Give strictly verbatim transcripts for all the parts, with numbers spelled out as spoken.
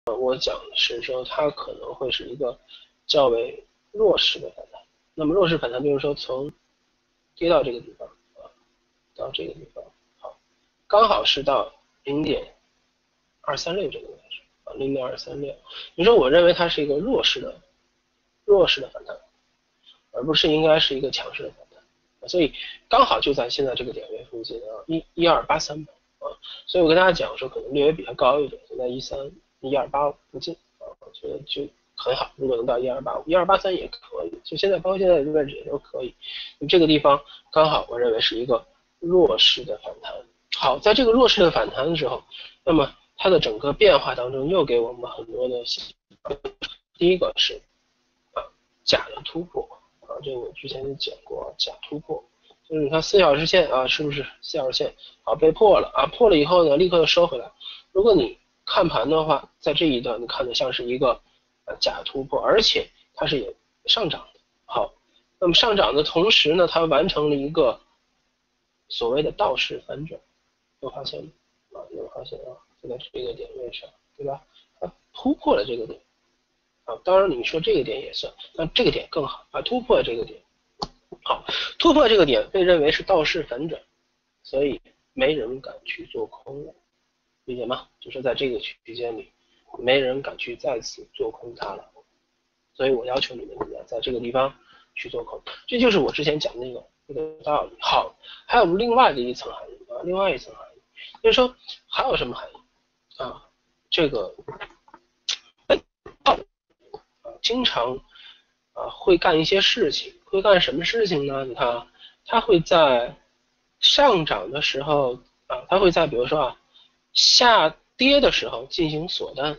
我讲的是说它可能会是一个较为弱势的反弹。那么弱势反弹就是说从跌到这个地方啊，到这个地方，好，刚好是到零点二三六这个位置啊，零点二三六。你说我认为它是一个弱势的弱势的反弹，而不是应该是一个强势的反弹，所以刚好就在现在这个点位附近啊，一一二八三吧啊，所以我跟大家讲说可能略微比它高一点，现在一三一二八五附近啊，我觉得就很好，如果能到一二八五、一二八三也可以，就现在包括现在的位置也都可以。这个地方刚好我认为是一个弱势的反弹。好，在这个弱势的反弹的时候，那么它的整个变化当中又给我们很多的信息。第一个是啊假的突破啊，这个我之前也讲过，假突破就是你看四小时线啊，是不是四小时线好被破了啊？破了以后呢，立刻又收回来。如果你看盘的话，在这一段你看的像是一个呃假突破，而且它是有上涨的。好，那么上涨的同时呢，它完成了一个所谓的倒式反转，有发现吗？啊，有发现啊，就在这个点位上，对吧？它突破了这个点啊，当然你说这个点也算，那这个点更好啊，突破这个点。好，突破这个点被认为是倒式反转，所以没人敢去做空了，理解吗？就是在这个区间里，没人敢去再次做空它了，所以我要求你们怎么样，在这个地方去做空，这就是我之前讲的那个那个道理。好，还有另外的一层含义啊，另外一层含义，就是说还有什么含义啊？这个啊，经常啊会干一些事情，会干什么事情呢？你看啊，它会在上涨的时候啊，它会在比如说啊下跌的时候进行锁单，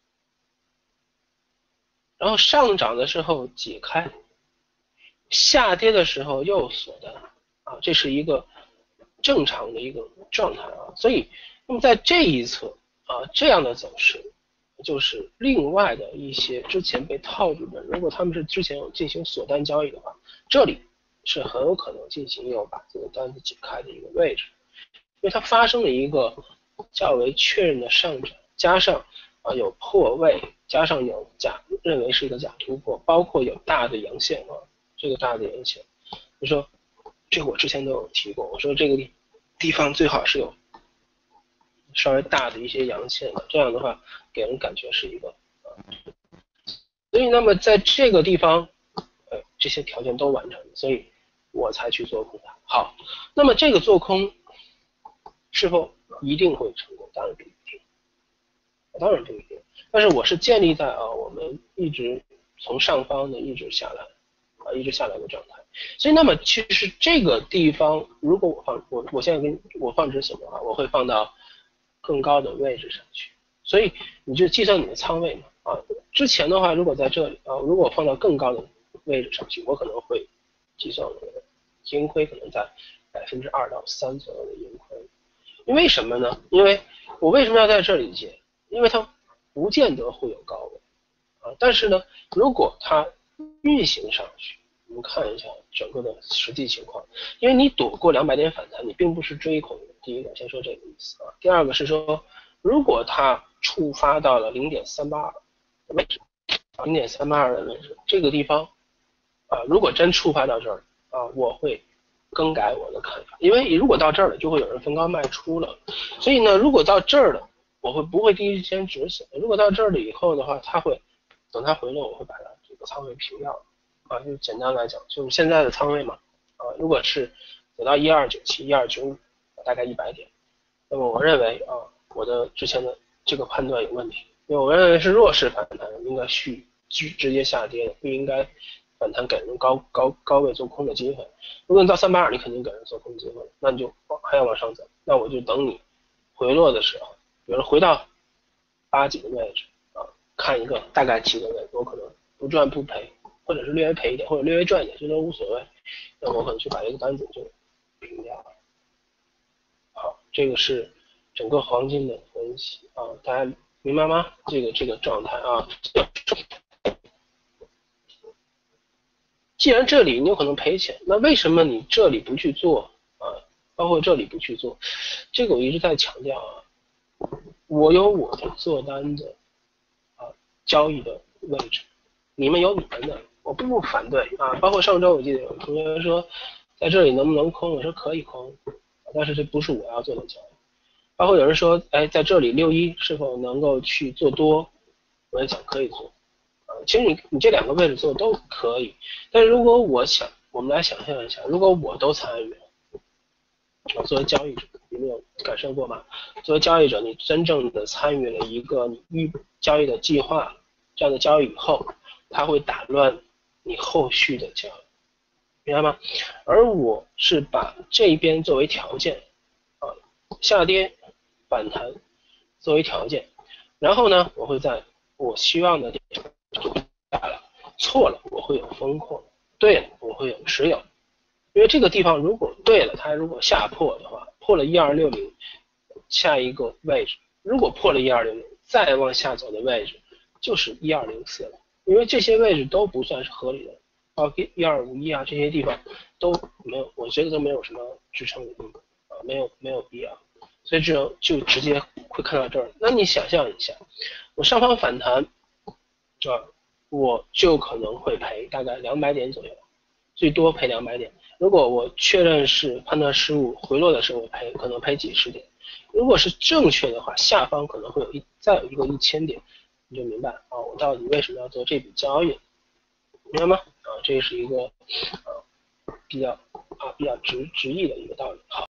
然后上涨的时候解开，下跌的时候又锁单啊，这是一个正常的一个状态啊。所以，那么在这一侧啊，这样的走势就是另外的一些之前被套住的，如果他们是之前有进行锁单交易的话，这里是很有可能进行要把这个单子解开的一个位置，因为它发生了一个较为确认的上涨，加上啊有破位，加上有假认为是一个假突破，包括有大的阳线啊，这个大的阳线，就说这个我之前都有提过，我说这个地方最好是有稍微大的一些阳线的，这样的话给人感觉是一个啊，所以那么在这个地方，呃，这些条件都完成，所以我才去做空它。好，那么这个做空是否一定会成功？当然不一定，当然不一定。但是我是建立在啊，我们一直从上方的一直下来，啊，一直下来的状态。所以那么其实这个地方，如果我放我我现在跟我放止损的话，我会放到更高的位置上去。所以你就计算你的仓位嘛，啊，之前的话如果在这里啊，如果放到更高的位置上去，我可能会计算我的盈亏可能在百分之二到三左右的盈亏。因为什么呢？因为我为什么要在这里接？因为它不见得会有高位啊，但是呢，如果它运行上去，我们看一下整个的实际情况。因为你躲过两百点反弹，你并不是追空的。第一个，先说这个意思啊。第二个是说，如果它触发到了零点三八二的位置，零点三八二的位置，这个地方啊，如果真触发到这儿啊，我会更改我的看法，因为如果到这儿了，就会有人分高卖出了。所以呢，如果到这儿了，我会不会第一时间止损？如果到这儿了以后的话，它会等它回落，我会把它这个仓位平掉啊。就简单来讲，就是现在的仓位嘛啊，如果是走到一二九七、一二九五，大概一百点，那么我认为啊，我的之前的这个判断有问题，因为我认为是弱势反弹，应该续直直接下跌的，不应该反弹给人高高高位做空的机会。如果你到三百二，你肯定给人做空机会，那你就还要往上走，那我就等你回落的时候，比如回到八几的位置啊，看一个大概几个位置，我可能不赚不赔，或者是略微赔一点，或者略微赚一点，这都无所谓。那我可能去把这个单子就平掉了。好，这个是整个黄金的分析啊，大家明白吗？这个这个状态啊。既然这里你有可能赔钱，那为什么你这里不去做啊？包括这里不去做，这个我一直在强调啊。我有我的做单的交易的位置，你们有你们的，我并不反对啊。包括上周我记得有同学说，在这里能不能空？我说可以空，但是这不是我要做的交易。包括有人说，哎，在这里六一是否能够去做多？我也讲可以做啊。其实你你这两个位置做都可以，但是如果我想，我们来想象一下，如果我都参与了，啊，作为交易者，你们有感受过吗？作为交易者，你真正的参与了一个你预交易的计划，这样的交易以后，它会打乱你后续的交易，明白吗？而我是把这一边作为条件，啊，下跌反弹作为条件，然后呢，我会在我希望的点下来，错了我会有风控，对了我会有持有。因为这个地方如果对了，它如果下破的话，破了一二六零，下一个位置，如果破了一二六零，再往下走的位置就是一二零四了。因为这些位置都不算是合理的，包括一二五一啊这些地方都没有，我觉得都没有什么支撑的地方啊，没有没有必要，所以只有就直接会看到这儿。那你想象一下，我上方反弹，啊，我就可能会赔大概两百点左右，最多赔两百点。如果我确认是判断失误，回落的时候我赔可能赔几十点。如果是正确的话，下方可能会有一再有一个一千点，你就明白啊，我到底为什么要做这笔交易，明白吗？啊，这是一个呃比较啊比较直直译的一个道理。好。